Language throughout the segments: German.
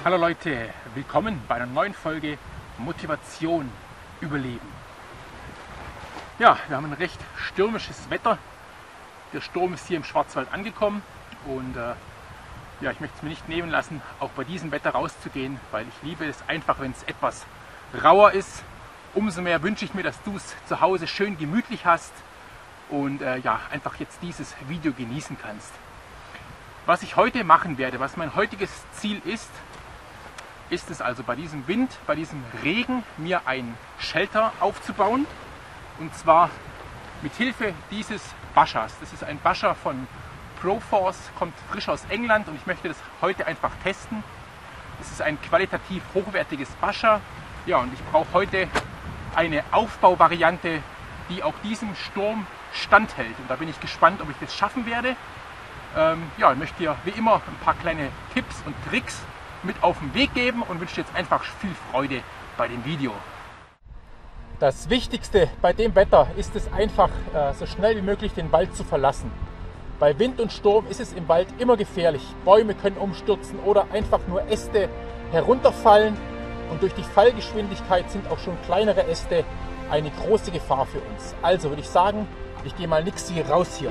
Hallo Leute, willkommen bei einer neuen Folge Motivation überleben. Ja, wir haben ein recht stürmisches Wetter. Der Sturm ist hier im Schwarzwald angekommen und ja, ich möchte es mir nicht nehmen lassen, auch bei diesem Wetter rauszugehen, weil ich liebe es einfach, wenn es etwas rauer ist. Umso mehr wünsche ich mir, dass du es zu Hause schön gemütlich hast und ja, einfach jetzt dieses Video genießen kannst. Was ich heute machen werde, was mein heutiges Ziel ist es also bei diesem Wind, bei diesem Regen, mir ein Shelter aufzubauen. Und zwar mit Hilfe dieses Baschers. Das ist ein Bascher von Proforce, kommt frisch aus England und ich möchte das heute einfach testen. Es ist ein qualitativ hochwertiges Bascher. Ja, und ich brauche heute eine Aufbauvariante, die auch diesem Sturm standhält. Und da bin ich gespannt, ob ich das schaffen werde. Ja, ich möchte dir wie immer ein paar kleine Tipps und Tricks mit auf den Weg geben und wünsche dir jetzt einfach viel Freude bei dem Video. Das Wichtigste bei dem Wetter ist es einfach, so schnell wie möglich den Wald zu verlassen. Bei Wind und Sturm ist es im Wald immer gefährlich. Bäume können umstürzen oder einfach nur Äste herunterfallen. Und durch die Fallgeschwindigkeit sind auch schon kleinere Äste eine große Gefahr für uns. Also würde ich sagen, ich gehe mal nixi raus hier.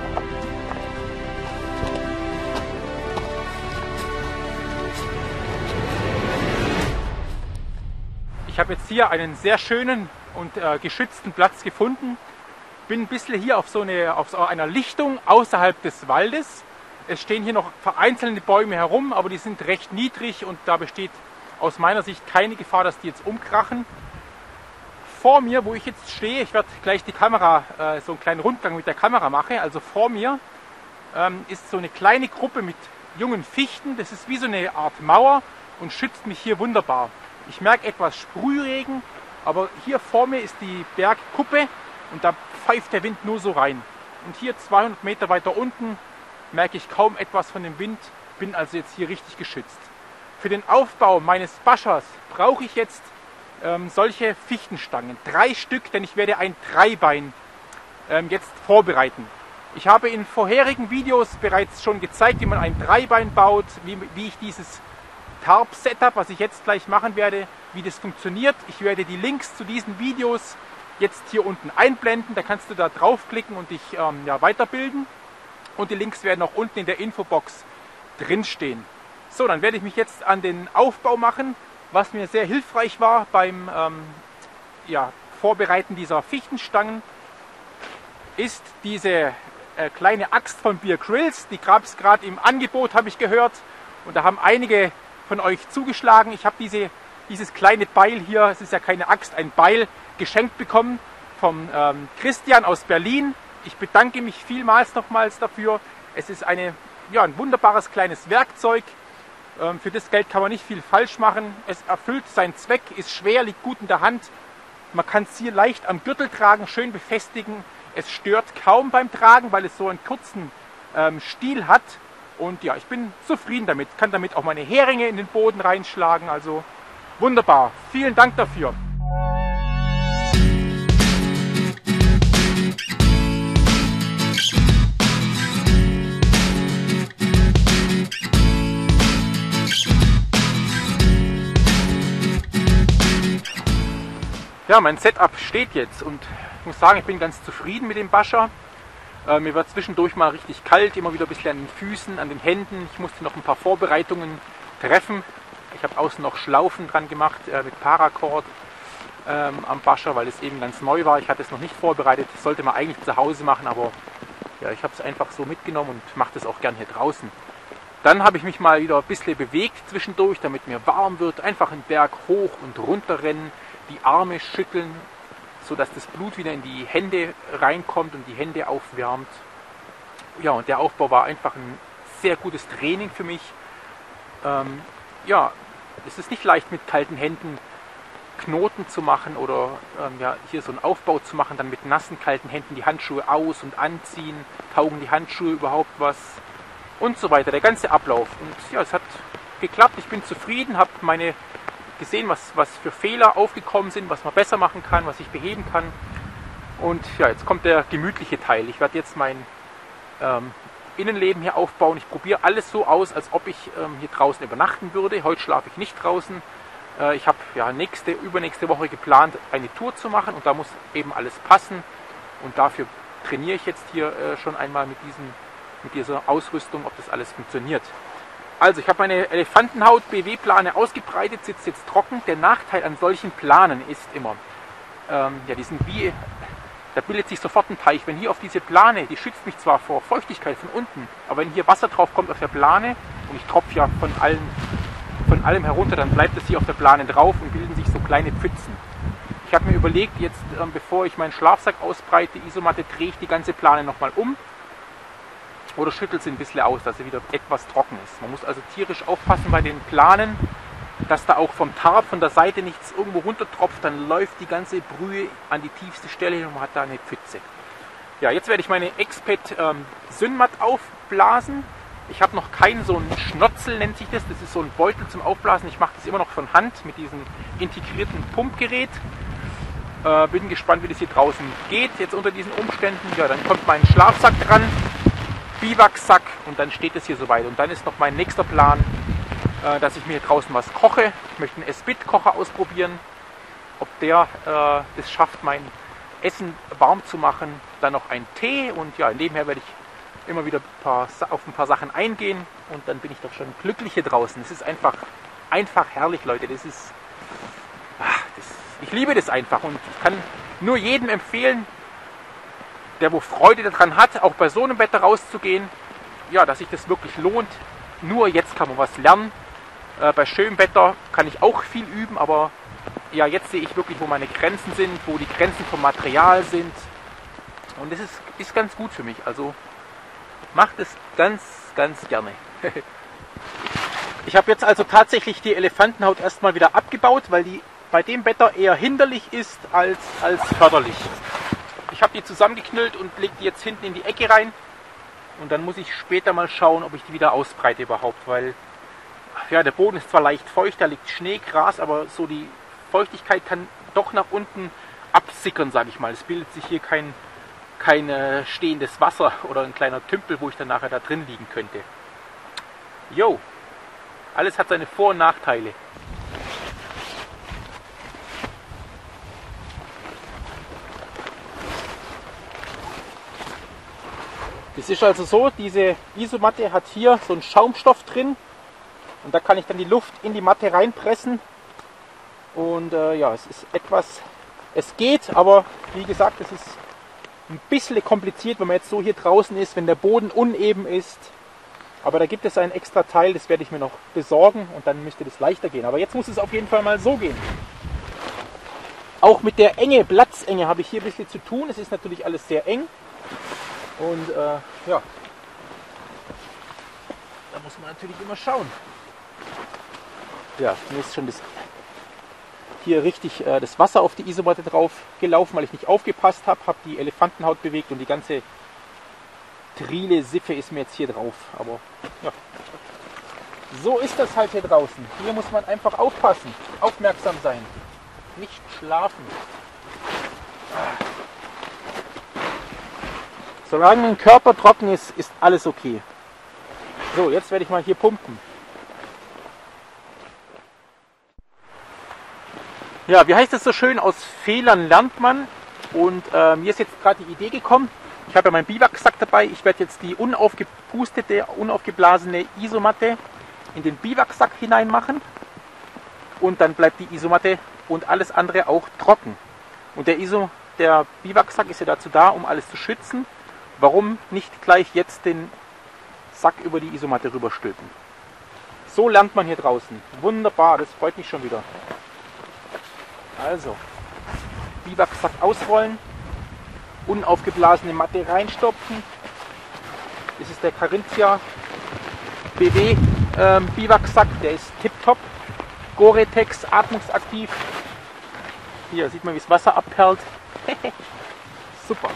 Ich habe jetzt hier einen sehr schönen und geschützten Platz gefunden. Bin ein bisschen hier auf so einer Lichtung außerhalb des Waldes. Es stehen hier noch vereinzelte Bäume herum, aber die sind recht niedrig und da besteht aus meiner Sicht keine Gefahr, dass die jetzt umkrachen. Vor mir, wo ich jetzt stehe, ich werde gleich die Kamera, so einen kleinen Rundgang mit der Kamera machen. Also vor mir ist so eine kleine Gruppe mit jungen Fichten. Das ist wie so eine Art Mauer und schützt mich hier wunderbar. Ich merke etwas Sprühregen, aber hier vor mir ist die Bergkuppe und da pfeift der Wind nur so rein. Und hier 200 Meter weiter unten merke ich kaum etwas von dem Wind, bin also jetzt hier richtig geschützt. Für den Aufbau meines Baschers brauche ich jetzt solche Fichtenstangen, 3 Stück, denn ich werde ein Dreibein jetzt vorbereiten. Ich habe in vorherigen Videos bereits schon gezeigt, wie man ein Dreibein baut, wie ich dieses Tarp-Setup, was ich jetzt gleich machen werde, wie das funktioniert. Ich werde die Links zu diesen Videos jetzt hier unten einblenden, da kannst du da draufklicken und dich ja, weiterbilden. Und die Links werden auch unten in der Infobox drinstehen. So, dann werde ich mich jetzt an den Aufbau machen. Was mir sehr hilfreich war beim ja, Vorbereiten dieser Fichtenstangen, ist diese kleine Axt von Bear Grylls. Die gab es gerade im Angebot, habe ich gehört. Und da haben einige von euch zugeschlagen. Ich habe dieses kleine Beil hier, es ist ja keine Axt, ein Beil, geschenkt bekommen vom Christian aus Berlin. Ich bedanke mich vielmals nochmals dafür. Es ist ja, ein wunderbares kleines Werkzeug. Für das Geld kann man nicht viel falsch machen. Es erfüllt seinen Zweck, ist schwer, liegt gut in der Hand. Man kann es hier leicht am Gürtel tragen, schön befestigen. Es stört kaum beim Tragen, weil es so einen kurzen Stiel hat. Und ja, ich bin zufrieden damit. Kann damit auch meine Heringe in den Boden reinschlagen. Also wunderbar. Vielen Dank dafür. Ja, mein Setup steht jetzt und ich muss sagen, ich bin ganz zufrieden mit dem Bascher. Mir war zwischendurch mal richtig kalt, immer wieder ein bisschen an den Füßen, an den Händen. Ich musste noch ein paar Vorbereitungen treffen. Ich habe außen noch Schlaufen dran gemacht mit Paracord am Bascher, weil es eben ganz neu war. Ich hatte es noch nicht vorbereitet. Das sollte man eigentlich zu Hause machen, aber ja, ich habe es einfach so mitgenommen und mache das auch gern hier draußen. Dann habe ich mich mal wieder ein bisschen bewegt zwischendurch, damit mir warm wird. Einfach einen Berg hoch und runter rennen, die Arme schütteln, sodass das Blut wieder in die Hände reinkommt und die Hände aufwärmt. Ja, und der Aufbau war einfach ein sehr gutes Training für mich. Ja, es ist nicht leicht mit kalten Händen Knoten zu machen oder ja, hier so einen Aufbau zu machen, dann mit nassen, kalten Händen die Handschuhe aus- und anziehen, taugen die Handschuhe überhaupt was und so weiter, der ganze Ablauf. Und ja, es hat geklappt, ich bin zufrieden, habe gesehen, was für Fehler aufgekommen sind, was man besser machen kann, was ich beheben kann. Und ja, jetzt kommt der gemütliche Teil. Ich werde jetzt mein Innenleben hier aufbauen. Ich probiere alles so aus, als ob ich hier draußen übernachten würde. Heute schlafe ich nicht draußen. Ich habe ja übernächste Woche geplant, eine Tour zu machen und da muss eben alles passen. Und dafür trainiere ich jetzt hier schon einmal mit dieser Ausrüstung, ob das alles funktioniert. Also ich habe meine Elefantenhaut-BW-Plane ausgebreitet, sitzt jetzt trocken. Der Nachteil an solchen Planen ist immer, da bildet sich sofort ein Teich. Wenn hier auf diese Plane, die schützt mich zwar vor Feuchtigkeit von unten, aber wenn hier Wasser drauf kommt auf der Plane und ich tropfe ja von allem herunter, dann bleibt es hier auf der Plane drauf und bilden sich so kleine Pfützen. Ich habe mir überlegt, jetzt bevor ich meinen Schlafsack ausbreite, die Isomatte, drehe ich die ganze Plane nochmal um oder schüttelt sie ein bisschen aus, dass sie wieder etwas trocken ist. Man muss also tierisch aufpassen bei den Planen, dass da auch vom Tarp, von der Seite nichts irgendwo runtertropft, dann läuft die ganze Brühe an die tiefste Stelle und man hat da eine Pfütze. Ja, jetzt werde ich meine Exped Synmat aufblasen. Ich habe noch keinen, so einen Schnotzel nennt sich das, das ist so ein Beutel zum Aufblasen. Ich mache das immer noch von Hand mit diesem integrierten Pumpgerät. Bin gespannt, wie das hier draußen geht, jetzt unter diesen Umständen. Ja, dann kommt mein Schlafsack dran, Biwaksack und dann steht es hier soweit. Und dann ist noch mein nächster Plan, dass ich mir hier draußen was koche. Ich möchte einen Esbit-Kocher ausprobieren, ob der es schafft, mein Essen warm zu machen. Dann noch ein Tee und ja, nebenher werde ich immer wieder auf ein paar Sachen eingehen und dann bin ich doch schon glücklich hier draußen. Es ist einfach herrlich, Leute. Ich liebe das einfach und ich kann nur jedem empfehlen, der wo Freude daran hat, auch bei so einem Wetter rauszugehen, ja, dass sich das wirklich lohnt. Nur jetzt kann man was lernen. Bei schönem Wetter kann ich auch viel üben, aber ja, jetzt sehe ich wirklich, wo meine Grenzen sind, wo die Grenzen vom Material sind. Und das ist ganz gut für mich. Also macht es ganz, ganz gerne. Ich habe jetzt also tatsächlich die Elefantenhaut erstmal wieder abgebaut, weil die bei dem Wetter eher hinderlich ist als förderlich. Ich habe die zusammengeknüllt und lege die jetzt hinten in die Ecke rein. Und dann muss ich später mal schauen, ob ich die wieder ausbreite überhaupt, weil ja, der Boden ist zwar leicht feucht, da liegt Schnee, Gras, aber so die Feuchtigkeit kann doch nach unten absickern, sage ich mal. Es bildet sich hier kein stehendes Wasser oder ein kleiner Tümpel, wo ich dann nachher da drin liegen könnte. Jo, alles hat seine Vor- und Nachteile. Es ist also so, diese Isomatte hat hier so einen Schaumstoff drin und da kann ich dann die Luft in die Matte reinpressen und ja, es geht, aber wie gesagt, es ist ein bisschen kompliziert, wenn man jetzt so hier draußen ist, wenn der Boden uneben ist, aber da gibt es ein extra Teil, das werde ich mir noch besorgen und dann müsste das leichter gehen, aber jetzt muss es auf jeden Fall mal so gehen. Auch mit der Platzenge habe ich hier ein bisschen zu tun, es ist natürlich alles sehr eng. Und ja, da muss man natürlich immer schauen. Ja, mir ist schon hier richtig das Wasser auf die Isomatte drauf gelaufen, weil ich nicht aufgepasst habe, habe die Elefantenhaut bewegt und die ganze Triele Siffe ist mir jetzt hier drauf. Aber ja, so ist das halt hier draußen. Hier muss man einfach aufpassen, aufmerksam sein, nicht schlafen. Solange mein Körper trocken ist, ist alles okay. So, jetzt werde ich mal hier pumpen. Ja, wie heißt es so schön? Aus Fehlern lernt man. Und mir ist jetzt gerade die Idee gekommen. Ich habe ja meinen Biwaksack dabei. Ich werde jetzt die unaufgeblasene Isomatte in den Biwaksack hineinmachen. Und dann bleibt die Isomatte und alles andere auch trocken. Und der Biwaksack ist ja dazu da, um alles zu schützen. Warum nicht gleich jetzt den Sack über die Isomatte rüberstülpen? So lernt man hier draußen. Wunderbar, das freut mich schon wieder. Also, Biwaksack ausrollen, unaufgeblasene Matte reinstopfen. Das ist der Carinthia BW Biwaksack, der ist tipptopp. Gore-Tex, atmungsaktiv. Hier sieht man, wie das Wasser abperlt. Super.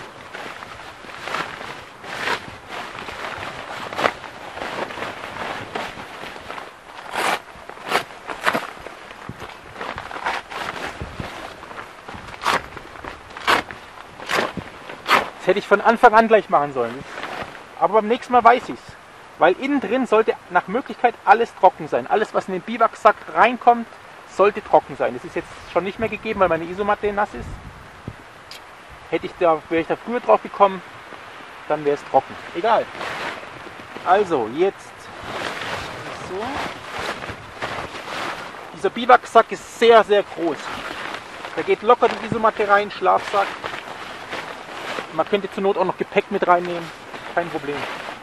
Das hätte ich von Anfang an gleich machen sollen. Aber beim nächsten Mal weiß ich es. Weil innen drin sollte nach Möglichkeit alles trocken sein. Alles, was in den Biwaksack reinkommt, sollte trocken sein. Das ist jetzt schon nicht mehr gegeben, weil meine Isomatte nass ist. Wäre ich da früher drauf gekommen, dann wäre es trocken. Egal. Also, jetzt so. Dieser Biwaksack ist sehr, sehr groß. Da geht locker die Isomatte rein, Schlafsack. Man könnte zur Not auch noch Gepäck mit reinnehmen. Kein Problem.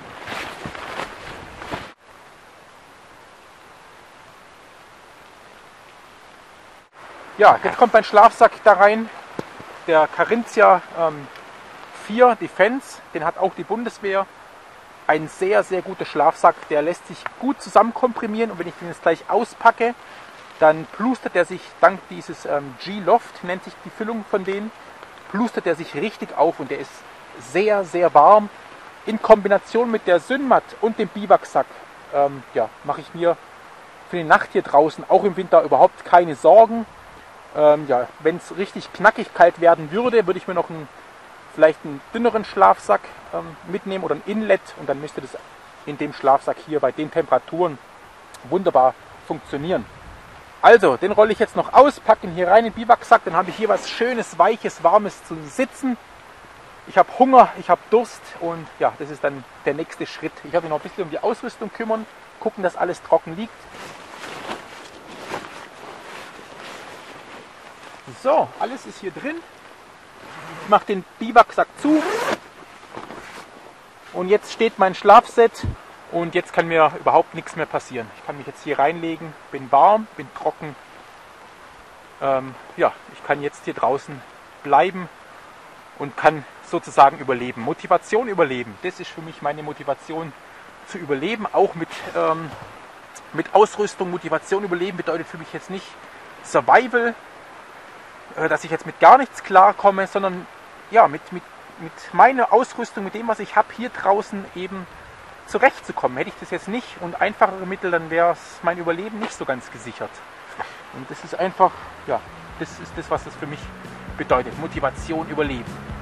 Ja, jetzt kommt mein Schlafsack da rein. Der Carinthia 4 Defense, den hat auch die Bundeswehr. Ein sehr, sehr guter Schlafsack, der lässt sich gut zusammenkomprimieren und wenn ich den jetzt gleich auspacke, dann plustert er sich dank dieses G-Loft, nennt sich die Füllung von denen, plustert er sich richtig auf und der ist sehr, sehr warm. In Kombination mit der Synmat und dem Biwaksack ja, mache ich mir für die Nacht hier draußen auch im Winter überhaupt keine Sorgen. Ja, wenn es richtig knackig kalt werden würde, würde ich mir noch vielleicht einen dünneren Schlafsack mitnehmen oder ein Inlet und dann müsste das in dem Schlafsack hier bei den Temperaturen wunderbar funktionieren. Also, den rolle ich jetzt noch aus, packe ihn hier rein in den Biwaksack, dann habe ich hier was Schönes, Weiches, Warmes zu sitzen. Ich habe Hunger, ich habe Durst und ja, das ist dann der nächste Schritt. Ich habe mich noch ein bisschen um die Ausrüstung kümmern, gucken, dass alles trocken liegt. So, alles ist hier drin. Ich mache den Biwaksack zu. Und jetzt steht mein Schlafset und jetzt kann mir überhaupt nichts mehr passieren. Ich kann mich jetzt hier reinlegen, bin warm, bin trocken. Ja, ich kann jetzt hier draußen bleiben und kann sozusagen überleben. Motivation überleben, das ist für mich meine Motivation zu überleben. Auch mit Ausrüstung. Motivation überleben bedeutet für mich jetzt nicht Survival, dass ich jetzt mit gar nichts klarkomme, sondern ja, mit meiner Ausrüstung, mit dem, was ich habe, hier draußen eben zurechtzukommen. Hätte ich das jetzt nicht und einfachere Mittel, dann wäre es mein Überleben nicht so ganz gesichert. Und das ist einfach, ja, das ist das, was das für mich bedeutet. Motivation, Überleben.